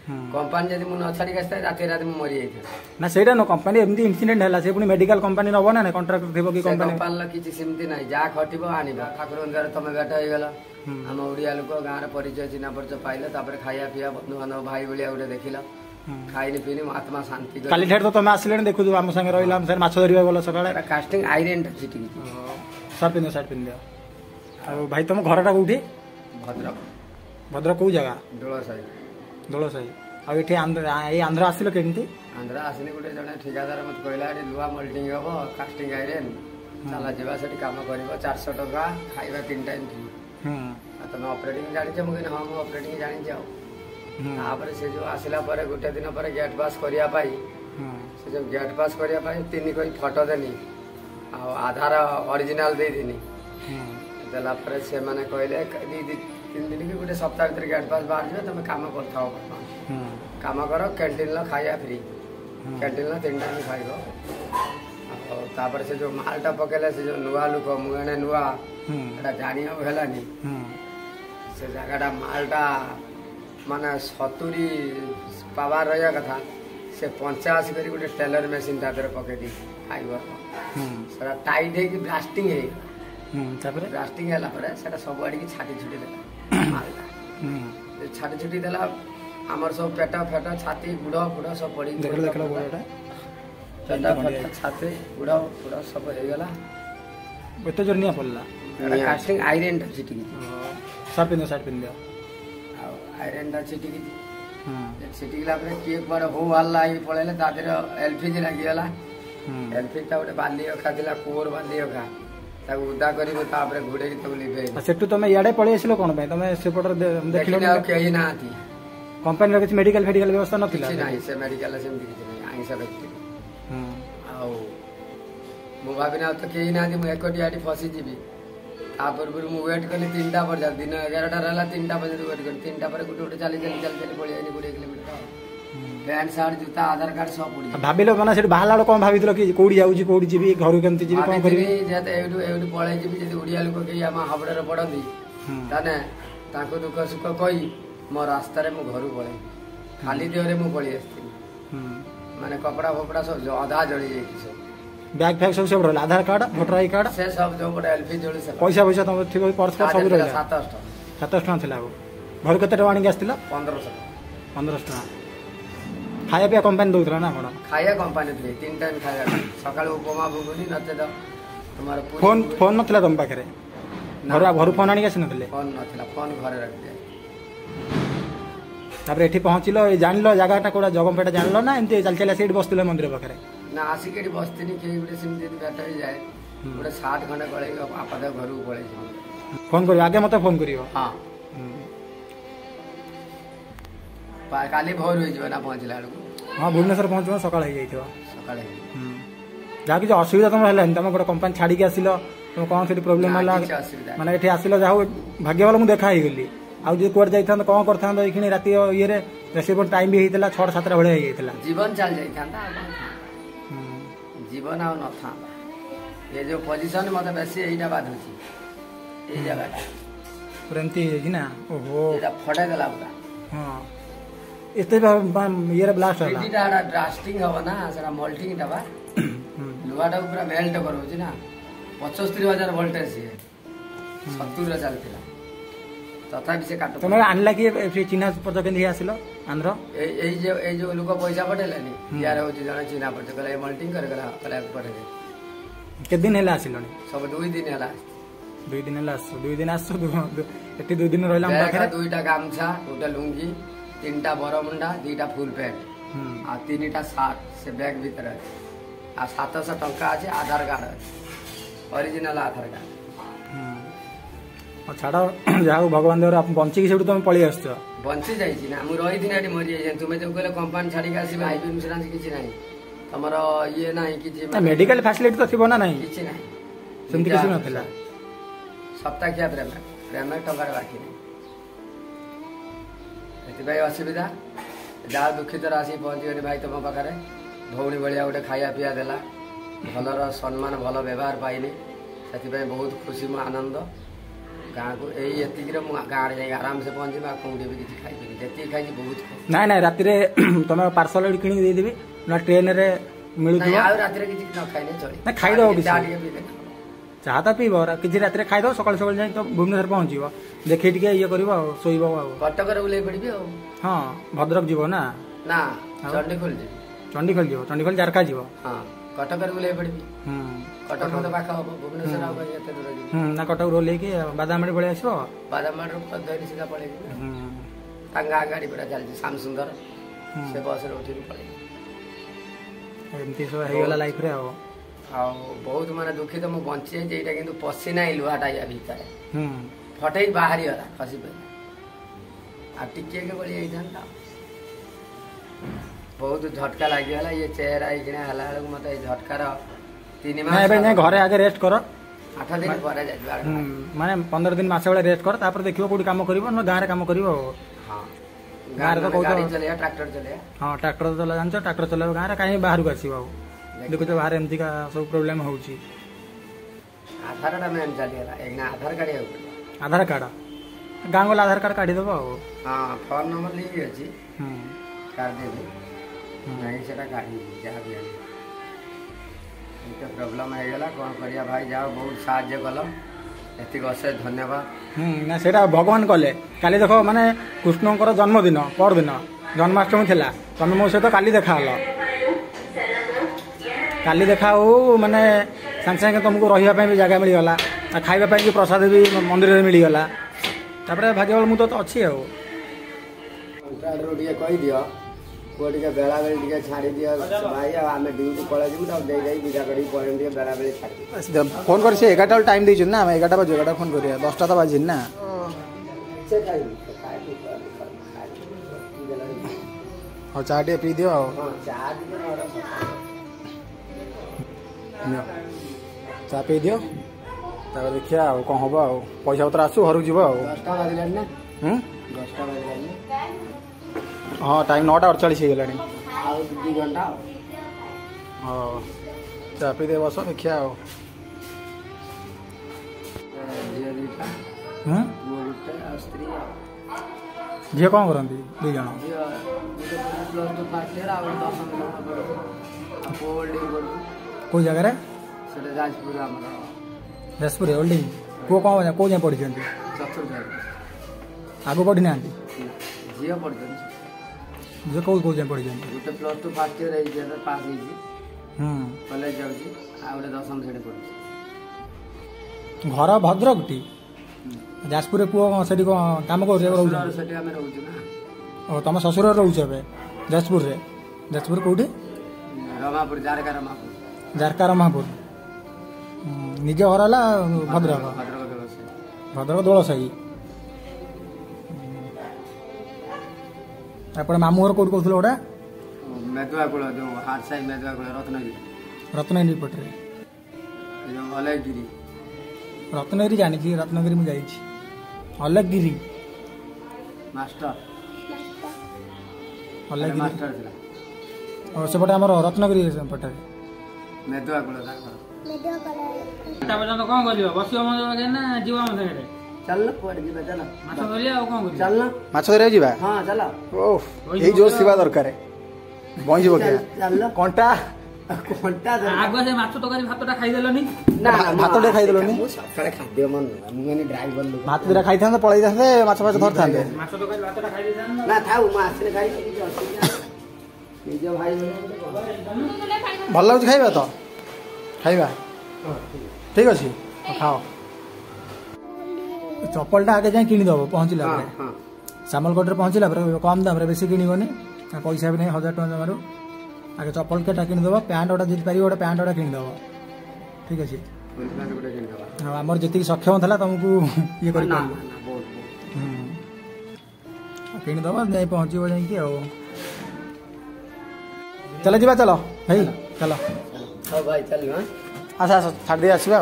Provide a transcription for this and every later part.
company जदि मु न छाड़ी आसता राति राति मु मरी जाइथा ना सेटा न कंपानी एमती इंसिडेंट हला से पुनी मेडिकल कंपानी नबो ना कॉन्ट्रैक्ट थिबो की कंपानी कंपानी किछि सिमती नाही जा खटिबो आनिबो ठाकुर द्वारा तमे बेट होई गेला हम ओडिया लोक गाँ रे परिचय चिन्हा परिचय पाइले तापर खाया पिया बंधु बांधव भाई भलिया गोटे देखिला खाइनी पिनी आत्मा शांति काली ठेर तो तमे आसले देखु हम संगे रहिला हम सर माछ धरिबा बोला सकाळे कास्टिंग आयरन छिटी सर्ट पिन दियो आ भाई तुम घरटा कोठी भद्रक भद्रक को जगह दोलो साई आ एठी आंध्र आसिलो केंती आंध्र आसिनी गोटे जने ठेकेदार मत कहला एठी लुहा मोल्डिंग हबो कास्टिंग आयरन चला जीवा सेठी काम करिवो 400 टका खाइबा 3 टाइम फ्री आ तमे ऑपरेटिंग जानि छ मगे हां मु ऑपरेटिंग जानि जाओ तापर से जो आसिला परे गोटे दिन परे गेट पास करिया पाई से जो गेट पास करिया पाई तीन कोई फोटो देनी आ आधार ओरिजिनल दे दिनी देला परे से माने कहले 3 दिन की गोटे सप्ताह भीतर गेट पास बाहर जे तमे काम करथाओ काम करो कैंटीन ला खाया फ्री कैंटीन ला 3 टाइम खाइबो तापर से जो मालटा पकेला से जो नुआ लुक मुने नुआ एटा जानिया हेलानी से जगहटा मालटा माने 70 पावर रहया कथा से 85 करी गोटे टेलर मशीन तादर पके दी फाइबर सारा टाइट है कि ब्लास्टिंग है तापर ब्लास्टिंग हैला परे सेटा सब आडी की छाटी छुटी देला मालटा छाटी छुटी देला हमर सब पेटा फेटा छाती गुड़ा गुड़ा सब पड़ी देखला गोटा पेटा फेटा छाती गुड़ा गुड़ा सब हे गेला एते जर्निया पड़ला कास्टिंग आयरन टा छिटी सर्ट पिन दियो आयरन टा छिटी छिटी गला परे के बार हो वाला ही पळेले तादर एलपीजी लागी गेला एलपीजी टा गोटे बाली रखा दिला कोर बाली रखा ताको उदा करिबो तापरे घोडे की तबली बे सेटु तमे याडे पळे आसिलो कोन पे तमे सेपटर देखिलो ना केही ना आती कंपनी रे किछ मेडिकल फेडिकल व्यवस्था नथिला किछ नाही से मेडिकल से किछ नाही आइसा व्यक्ति आउ मु भाबिना तो केही ना दि मु एकटी आडी फसी जीबी तापर पर मु वेट करली 3टा पर जा दिन 11टा रहला 3टा बजे वेट कर 3टा पर गुटे गुटे चली पळी आनी 20 किलोमीटर पैंट शर्ट जूता आधार कार्ड सब पड़ी भाबिलो माने सेठ बाहला कोन भाबितलो कि कोडी जाउची कोडी जीबी घरु केमती जीबी कोन करिबी जेते एडु पळे जीबी जदी ओडिया लोक के हम हाबडे रे पडंदी ताने ताको दुख सुख कहि मो रास्ता रे मु घरु पळे खाली देह रे मु पळी आस्ती माने कपड़ा फपड़ा सब आधा जळी जाई सब बैग फैग सब रहला Aadhaar card voter I card से सब जो बड एलपी जळी सब पैसा तुम थिबो पर्स सब रहला 700 टका थिला घर केते टका आनी आस्तिला 1500 टका खाया पिया कंपनी दउतरा ना कोन खाया कंपनी दे 3 टाइम खाया सकाळ उपमा बुगुनी नते द तुम्हारा फोन नथला तुम पाखरे घर फोन आनी आसी नथले फोन नथला फोन घरे रख दे तापर एठी पहुंचिलो जानलो जगहटा कोडा जगमपेटा जानलो ना एमते चल चला सेठ बसतिले मंदिर पाखरे ना आसी केडी बसतिनी के गुटे सिम दिन बैठ हो जाए गुटे 60 घंटा गळे आपदा घरु पळे फोन करियो आगे मते फोन करियो हां काली भोर हो जना पहुंचला हां भुवनेश्वर पहुंचो सकाळ हो जाइथियो सकाळ जा कि असुविधा तुम हला तुम गोटे कंपनी छाड़ी के आसिलो तुम कौन से प्रॉब्लम हला माने एठी आसिलो जाऊ भाग्य वाला मु देखा ही गली आ जे कोर जाइथान कोन करथान एखिनी राती ये रे रेसिपन टाइम भी हेतला 6-7 बळे हेतला जीवन चल जाइथांता जीवन आ न था ये जो पोजीशन मते बेसी एटा बात होची ए जगहटा प्रेमती है ना ओहो एटा फटे देला पूरा हां एते ये ब्लास्ट होला एटा ड्रास्टिंग हो ना सरा मोल्टिंग दबा लुगाटा पूरा मेल्ट करोची ना 75000 वोल्टेज है 70 रे चलतिला तथापि से काटो तमे आनला कि चिन्हा पत्र केंदी आसिलो आंध्र ए जो लोक पैसा पटेलानी यार होची जणा चिन्हा पत्र कला मोल्टिंग कर गला कला पटे के दिन हेला आसिलोनी सब 2 दिन हेला 2 दिन हेला 2 दिन आसो एटी 2 दिन रहला हम पाखरे 2टा गामछा 2टा लुंगी 3टा बरमुंडा 2टा फुल पैंट आ 3टा शर्ट से बैग भीतर आ 700 टका আছে Aadhaar card original Aadhaar card छाड़ जाऊ भगवान देवर आप बंची की तुम पळी आसछ बंची जाई छी ना हम रही दिन एटी मरि जाई तुमे जो कहले कंपनी छाड़ी के आसी आईपी इंश्योरेंस किछि नाही तमरो ये नाही किछि मेडिकल फैसिलिटी तो थिबो ना नाही किछि नाही सेमति किछि नथिला सप्ताह किया प्रेम टंकार बाकी नहीं एति भाई असुविधा जा दुखित आसी पहुंची गली भाई तुम पाखरे भौणी भलिया गोटे खाया पिया देला भलर सम्मान भल व्यवहार पाइली से बहुत खुशी मो आनंद गाँ को यही गाँव जाए आराम से पहुँचे कौटे भी किसी खाई जी खाई बहुत ना ना राति तुम पार्सल कि देदेवि ना ट्रेन रे मिलू राति किसी न खाई चले ना खाईदेव चाह तो पीब किसी राति खाईदेव सकाल सकाल जाए तो भुवनेश्वर पहुँच देखी टे ये कर शोब कटक ओल्ल पड़ी हाँ भद्रक जीव ना ना चंडीखोल जी चंडीखोल जीव चंडीखोल जारका जीव हाँ कटक ओल्ल पड़ी कटक तो पाख हम भुवनेश्वर ना कटक रोल बादामाड़ी पलि आस बादामाड़ी धरी सीधा पड़े गाँ गाड़ी पूरा चलती श्याम सुंदर से बस उठिक पड़े एमती सब होगा लाइफ रे बहुत माने दुखित मुझे बंची जाइए कि पशि ना लुहाटा या भितर फटे बाहरी गला खसी पे टिके के बड़ी जाता बहुत झटका लगिगला ये चेहरा है मत झटकार 3 मास घरे आगे रेस्ट कर 8 दिन पर माने 15 दिन मास रेस्ट कर तापर देखियो कोडी काम करिवो न गाँ रे काम करिवो हां गाँ रे तो गाड़ी चले ट्रैक्टर चले हां ट्रैक्टर चला जानछ ट्रैक्टर चले गाँ रे काहे बाहर को आसीबो देखो तो बाहर एमती का सब प्रॉब्लम होउची आधार कार्ड में चलिएला एक ना आधार कार्ड आधार कार्ड गाँ गला आधार कार्ड काढ़ी देबो हां फोन नंबर लिखी अछि कर देबे नहीं सेटा काढ़ी जा भी तो प्रॉब्लम है गला कोन करिया भाई जाओ बहुत साहाय्य कल एतिक अशेष धन्यवाद ना सेटा भगवान कले काली देखो माने कृष्णकर जन्मदिन परदिन जन्माष्टमी थिला तमे मो सहित काली देखा हलो काली देखा हो माने सांगे सांगे तुमको रही भी जगह मिलगला खाइबा भी प्रसाद भी मंदिर में मिलगला तापर भाग्यबल मुझे तो अच्छी कही दियो पुआ बेला बेली छाड़ी दियो भाई आम ड्यूटी पलू तो विदा कर बेला बेली छाड़ी फोन कर 11टा टाइम देछन ना 11टा बजे 11टा फोन करिया 10टा तो बाजिन ना और चाह टे पी दियो चाह पी दियो तापर देखिया कौन हम पैसा पत्र आसू घर जीव 10टा बाजिलानी ना 10टा बाजिलानी हाँ टाइम 9:48 हो गलानी 2 घंटा हाँ चाह पी दे बस देखिया झील कौन करती 2 जन कौ जगह जाजपुर होल्डिंग पुओ कौन कौ जाए पढ़ी आगु पढ़ी ना झील पढ़ी झील कौ कौ जाए पढ़ी गोटे +2 फर्स्ट इयर पास कॉलेज जाऊँगी आउे 10th श्रेणी पढ़ी घर भद्रक टी जाजपुर पुओ से कम कर तुम शशुर रोच जाजपुर जाजपुर कौटी रमापुर जारका रमापुर निज घर है भद्रक भद्रक दोलसाही आपड़ मामू घर कौट कहूल गोटा मेदुआकूल जो हाट साई मेदुआकूल रत्नगिरी पटे अलगगिरी रत्नगिरी जानी रत्नगिरी मुझे अलगगिरी मास्टर अलगगिरी और सेपटे आम रत्नगिरी पटे मेदुआकूल कौन कर बस ना जीव चल चल माछ धरिया जीवा हाँ चल यही जोश थी दरकार बंजी कंटा आगे से माछ तकारी भातटा खाइदेलनी भातटे खाइदेलनी सकाळे खाद्य मन मुगनी ड्राइवर लोग भात दिरा खाई थांते पळै थांते माछ माछ धर थांते माछ तकारी भातटा खाइ देछन ना थाउ मा आसले खाइ निज भाई भल लागु खाइबा तो खाइबा ठीक अच्छे खाओ चप्पलटा आगे जाए किनीदेव पहुँचला सामलकोट पहुँचला कम दाम बेस किणवनी पैसा भी नहीं 1000 टଙ୍କା जमारू आगे चप्पल केटा किनीदेव पैंट गोटा जी पार गोटे पैंट गोटा किनीदेव ठीक अच्छे हाँ आमर जी सक्षम था तुमको ये किनीदेव जाए पहुँचब जा चल जा चल भाई चल भाई चल आसा आस छाड़ दे आसवा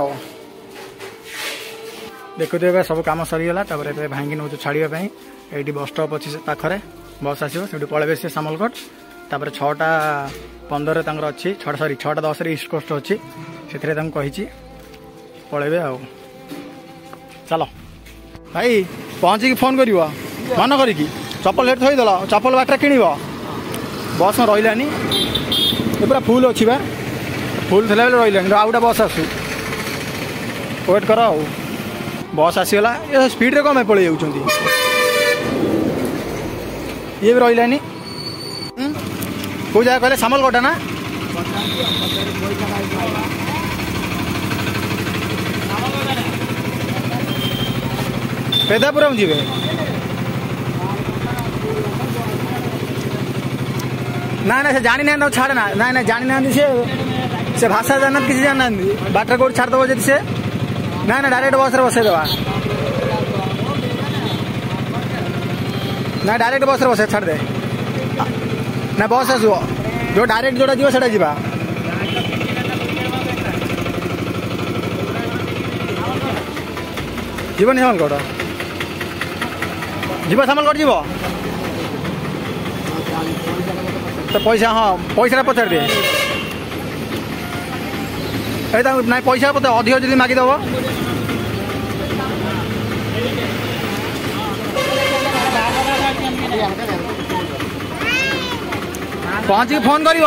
देखते ए सब कम सरीगला भाई नौ छाड़ापी ये बस स्टॉप अच्छी पाखे बस आसो से पलैबे सी सामलकोट तापर 6:15 अच्छी 6:10 ईस्ट कोस्ट अच्छी से पलैबे आ चलो भाई पहुँचिकी फोन कर मन करिकी चप्पल हेठ थोदेल चप्पल बाटर किण बस में रही पूरा फुल अच्छी बा फुल थे रही आउ गए बस आसू वेट कर बस आसीगला ये स्पीड रे कम पलि जाऊँ ये भी रही कौ जगह कहले सामलगोटा ना पेदापुरम जी ना ना से जानी ना छाड़े ना ना ना जानी ना से भाषा जाना किसी जाना बाटर कोड छाड़ दब जी से ना ना डायरेक्ट बस रे बसई दवा ना डायरेक्ट बस रे बस छाड़ दे ना बस आसो जो डायरेक्ट जोटा जीव से जीवा जीवन सामलगढ़ जीव सामलगढ़ जीव तो पैसा हाँ पैसा पचार दे ना पैसा पचार अधिक जब मागिदेव पहुँची फोन कर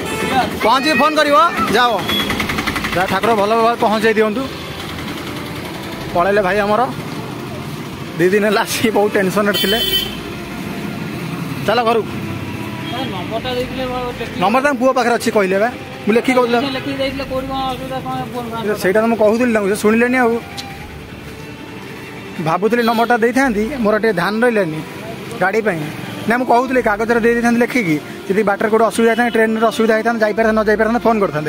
जाओ जा ठाकुर भल भाव पहुँचे दिंतु पलैले भाई आमर 2 दिन है आसी बहुत टेंशन थे चल घर नंबर पुओ पाखे अच्छी कहले बा मुझे लिखिक से कहूली शुणिले भावुली नंबरटा दे था मोर टे ध्यान रही गाड़ी ना मुझे कहूली कागज दे था लिखिकी जी बाटर कोई असुविधा था ट्रेन असुविधा होता जापारे न जापारे फोन करते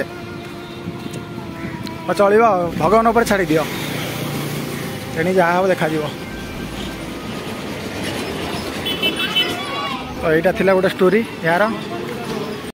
चलो भगवान उपर छाड़ी दियो तेणी जहाँ हम देखा तो यहाँ गोटे स्टोरी यार